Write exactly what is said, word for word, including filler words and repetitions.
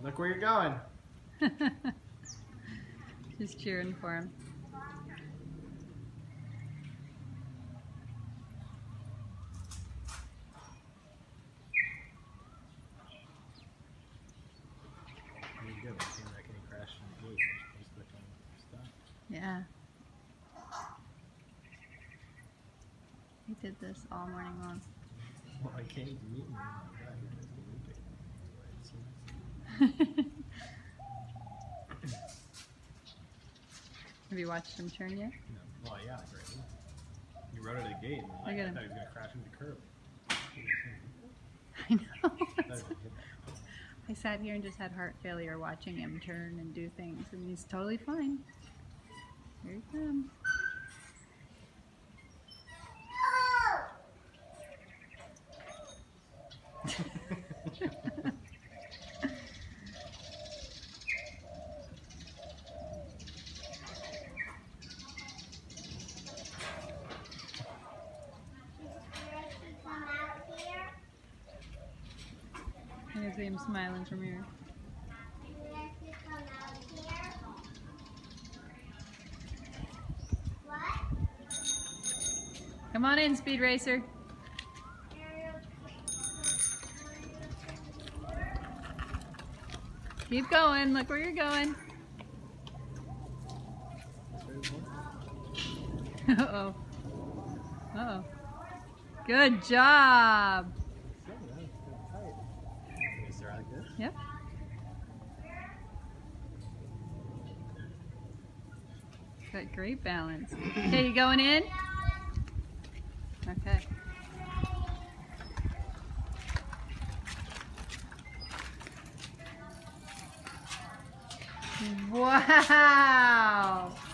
Look where you're going. Just cheering for him. Yeah. He did this all morning long. Well, I came to meet me. Have you watched him turn yet? No. Well, yeah, great. He rode out of the gate and like, I thought he was going to crash into the curb. I know. I sat here and just had heart failure watching him turn and do things, and he's totally fine. Here he comes. I can see him smiling from here. Come on in, Speed Racer. Keep going. Look where you're going. Uh-oh. Uh-oh. Good job. Yep. Got great balance. Okay, you going in? Okay. Wow!